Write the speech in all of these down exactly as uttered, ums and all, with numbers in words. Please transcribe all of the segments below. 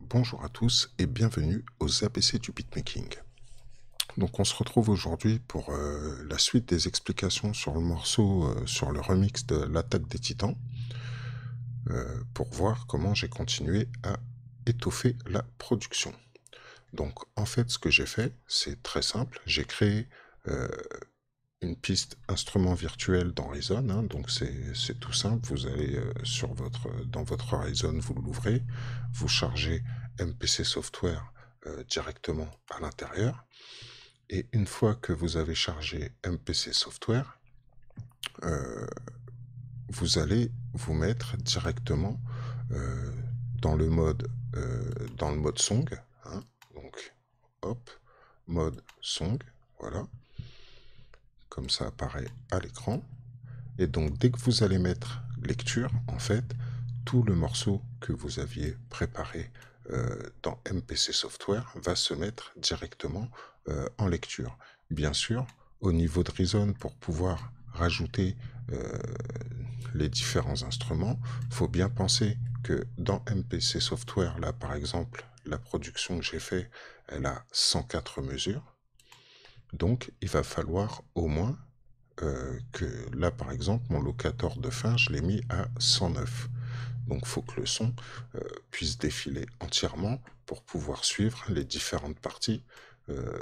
bonjour à tous et bienvenue aux A B C du beatmaking. Donc on se retrouve aujourd'hui pour euh, la suite des explications sur le morceau, euh, sur le remix de l'Attaque des Titans, euh, pour voir comment j'ai continué à étoffer la production. Donc en fait ce que j'ai fait, c'est très simple, j'ai créé euh, une piste instrument virtuel dans Reason, hein, donc c'est tout simple, vous allez euh, sur votre, dans votre Reason, vous l'ouvrez, vous chargez M P C Software euh, directement à l'intérieur, et une fois que vous avez chargé M P C Software, euh, vous allez vous mettre directement euh, dans le mode euh, dans le mode song, hein, donc hop, mode song, voilà. Comme ça apparaît à l'écran. Et donc, dès que vous allez mettre lecture, en fait, tout le morceau que vous aviez préparé euh, dans M P C Software va se mettre directement euh, en lecture. Bien sûr, au niveau de Reason, pour pouvoir rajouter euh, les différents instruments, il faut bien penser que dans M P C Software, là, par exemple, la production que j'ai fait, elle a cent quatre mesures. Donc, il va falloir au moins euh, que là, par exemple, mon locator de fin, je l'ai mis à cent neuf. Donc, il faut que le son euh, puisse défiler entièrement pour pouvoir suivre les différentes parties euh,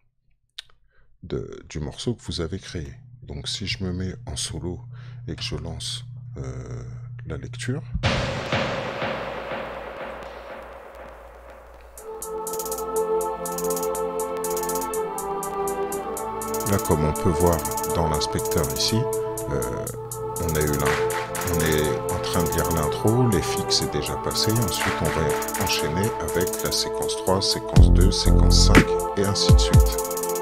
de, du morceau que vous avez créé. Donc, si je me mets en solo et que je lance euh, la lecture... Là, comme on peut voir dans l'inspecteur ici, euh, on a eu l'un, on est en train de lire l'intro, les fixes est déjà passé, ensuite on va enchaîner avec la séquence trois, séquence deux, séquence cinq et ainsi de suite.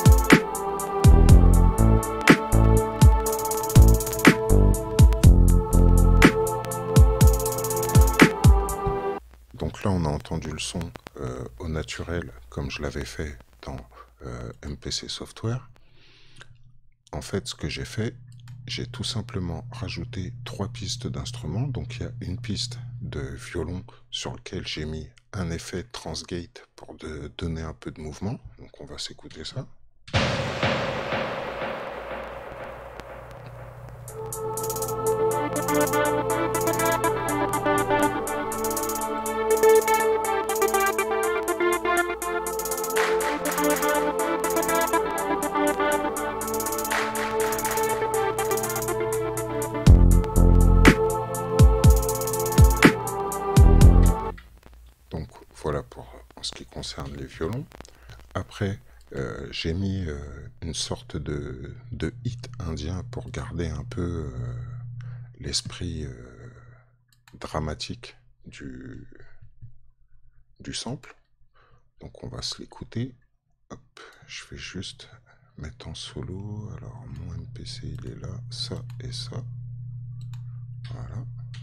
Donc là, on a entendu le son euh, au naturel, comme je l'avais fait dans euh, M P C Software. En fait, ce que j'ai fait, j'ai tout simplement rajouté trois pistes d'instruments. Donc, il y a une piste de violon sur laquelle j'ai mis un effet transgate pour de donner un peu de mouvement. Donc, on va s'écouter ça. Voilà pour en ce qui concerne les violons. Après, euh, j'ai mis euh, une sorte de, de hit indien pour garder un peu euh, l'esprit euh, dramatique du, du sample. Donc on va se l'écouter. Hop, je vais juste mettre en solo. Alors mon M P C il est là, ça et ça. Voilà.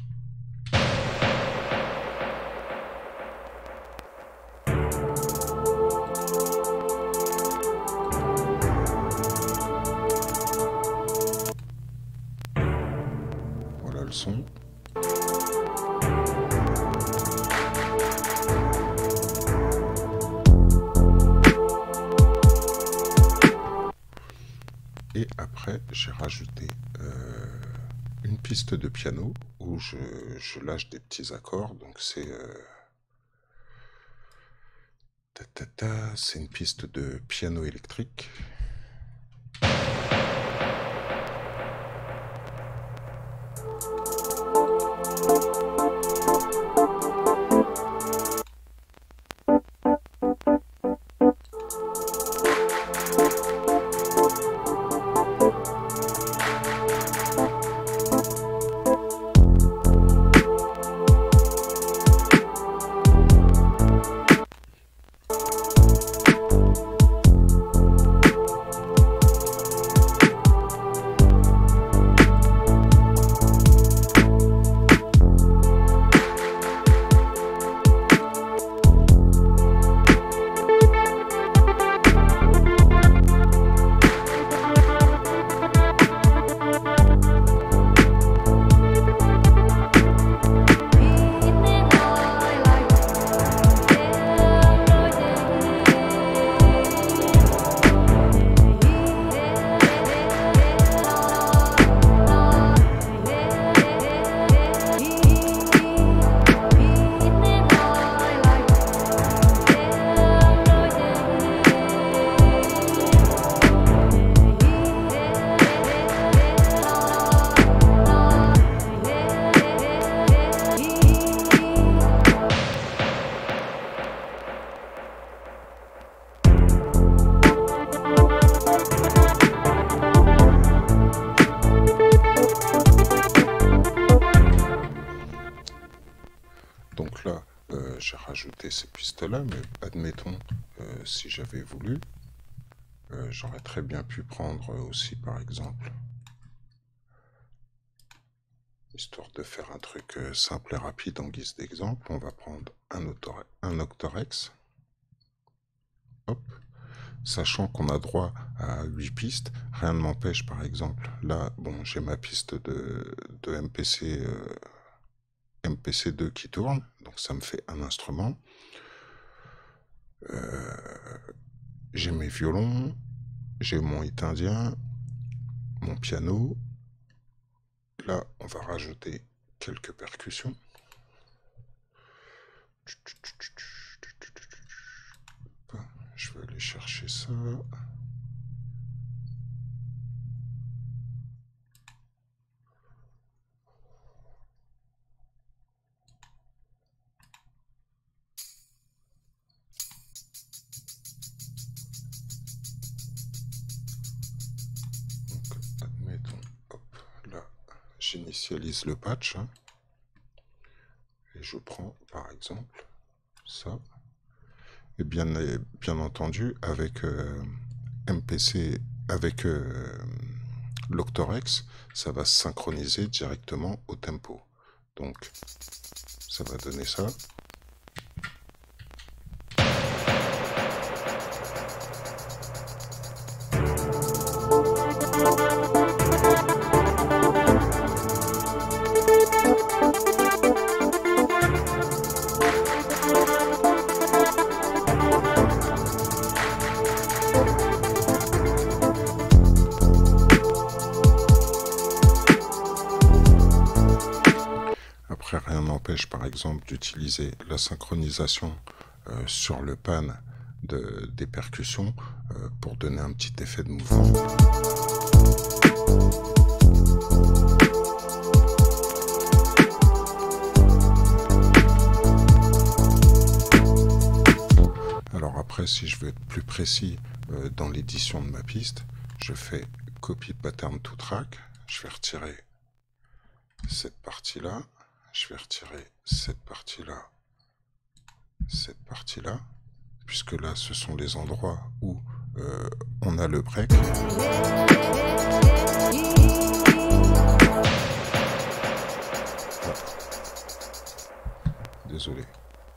Le son. Et après, j'ai rajouté euh, une piste de piano où je, je lâche des petits accords. Donc c'est euh, ta, ta, ta, c'est une piste de piano électrique. euh, j'ai rajouté ces pistes-là, mais admettons, euh, si j'avais voulu, euh, j'aurais très bien pu prendre aussi, par exemple, histoire de faire un truc euh, simple et rapide en guise d'exemple, on va prendre un, un Octorex. Hop. Sachant qu'on a droit à huit pistes, rien ne m'empêche, par exemple, là, bon, j'ai ma piste de, de M P C, euh, M P C deux qui tourne, donc ça me fait un instrument. Euh, j'ai mes violons, j'ai mon hit indien, mon piano. Là, on va rajouter quelques percussions. Je vais aller chercher ça. Donc, admettons, hop, là, j'initialise le patch. Hein, et je prends, par exemple, ça. Et bien, bien entendu, avec euh, M P C, avec euh, l'Octorex, ça va se synchroniser directement au tempo. Donc, ça va donner ça. Après, rien n'empêche, par exemple, d'utiliser la synchronisation euh, sur le pan de, des percussions euh, pour donner un petit effet de mouvement. Alors après, si je veux être plus précis euh, dans l'édition de ma piste, je fais copy pattern to track, je vais retirer cette partie-là, je vais retirer cette partie-là, cette partie-là, puisque là, ce sont les endroits où euh, on a le break. Ah. Désolé.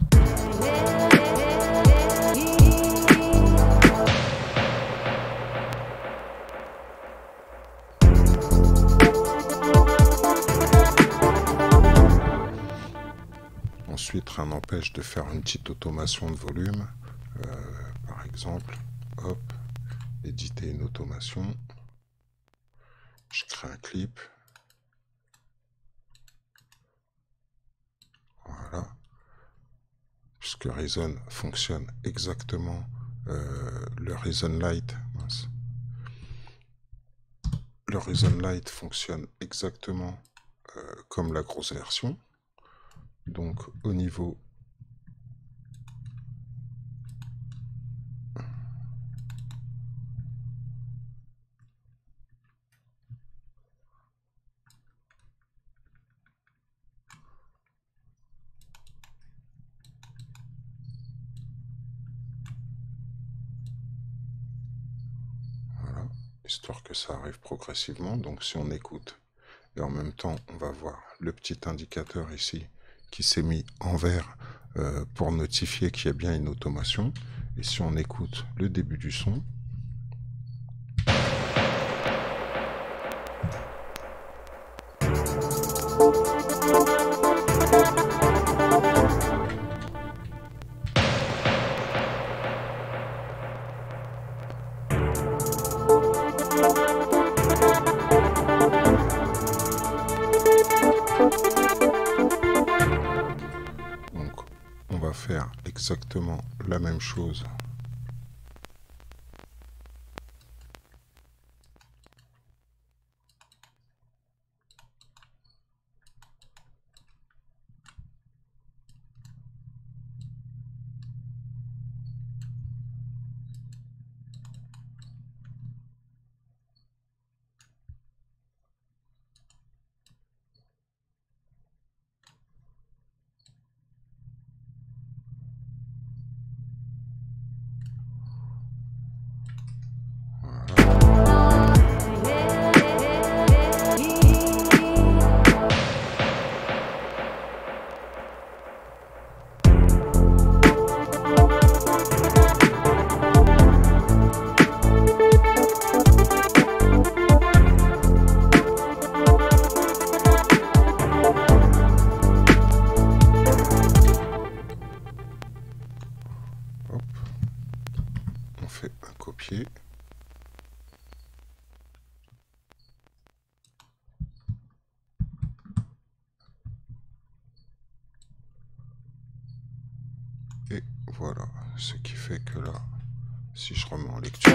Ensuite, rien n'empêche de faire une petite automation de volume. Euh, par exemple, hop, éditer une automation. Je crée un clip. Voilà. Puisque Reason fonctionne exactement, euh, le Reason Lite, mince. Le Reason Lite fonctionne exactement euh, comme la grosse version. Donc au niveau voilà, histoire que ça arrive progressivement. Donc si on écoute et en même temps on va voir le petit indicateur ici qui s'est mis en vert euh, pour notifier qu'il y a bien une automation. Et si on écoute le début du son, donc on va faire exactement la même chose. copier. Et voilà, ce qui fait que là, si je remets en lecture...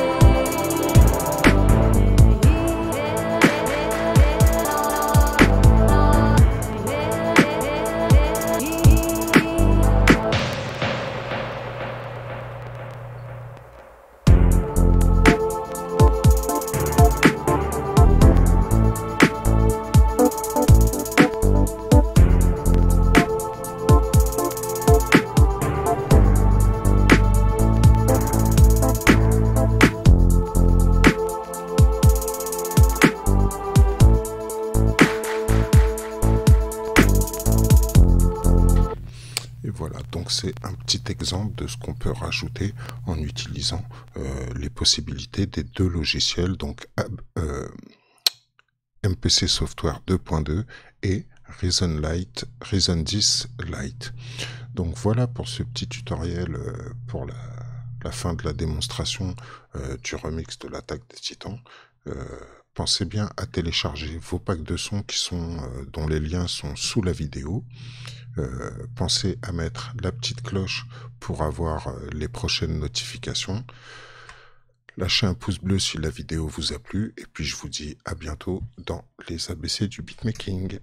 Et voilà, donc c'est un petit exemple de ce qu'on peut rajouter en utilisant euh, les possibilités des deux logiciels, donc euh, M P C Software deux point deux et Reason Lite, Reason dix Lite. Donc voilà pour ce petit tutoriel euh, pour la, la fin de la démonstration euh, du remix de l'attaque des Titans. Euh, pensez bien à télécharger vos packs de sons qui sont, euh, dont les liens sont sous la vidéo. Euh, pensez à mettre la petite cloche pour avoir euh, les prochaines notifications. Lâchez un pouce bleu si la vidéo vous a plu. Et puis je vous dis à bientôt dans les A B C du beatmaking.